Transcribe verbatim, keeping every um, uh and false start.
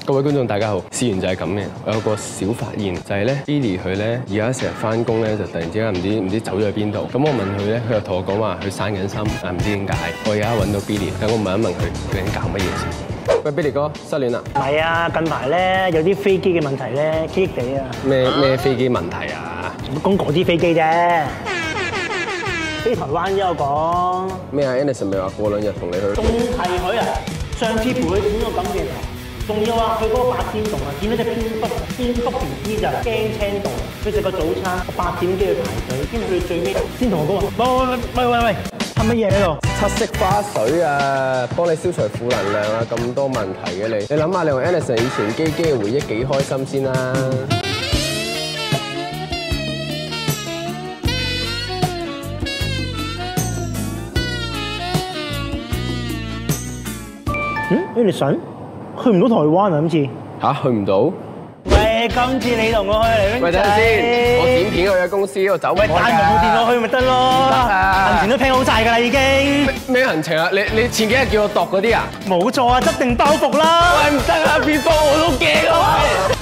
各位觀眾大家好，事緣就係咁嘅，我有個小發現就係咧 ，Billy 佢咧而家成日翻工咧就突然之間唔知唔知走咗去邊度，咁我問佢咧，佢又同我講話佢生緊心，啊唔知點解，我而家揾到 Billy，等我問一問佢究竟搞乜嘢先。喂 Billy 哥，失戀啦？ 唔係啊，近排咧有啲飛機嘅問題咧，棘棘地啊。 咩咩飛機問題啊？ 講嗰啲飛機啫，飛台灣啫我講。 咩啊 ？Anderson 咪話過兩日同你去？ 仲係佢啊！上次陪佢剪個咁嘅頭，仲要話佢嗰個八點檔啊，見到隻蝙蝠，蝙蝠 B B 就驚青到，佢食個早餐，我八點幾去排隊，跟住佢最尾先同我講話，喂喂喂喂喂，係乜嘢喺度？ 七色花水啊，幫你消除負能量啊，咁多問題嘅你，你諗下你同 Anderson 以前機機嘅回憶幾開心先啦。 嗯？誒你想去唔到台灣啊？今次吓？去唔到？ 喂，今次你同我去嚟， 喂，等陣先，我剪片去咗公司，我走唔開㗎。 帶埋部電腦去咪得咯？得啊！行程都 plan 好晒㗎啦，已經。 咩行程啊？你你前幾日叫我度嗰啲啊？ 冇錯啊，執定包袱啦。 喂，唔得啊，變科我都驚啊！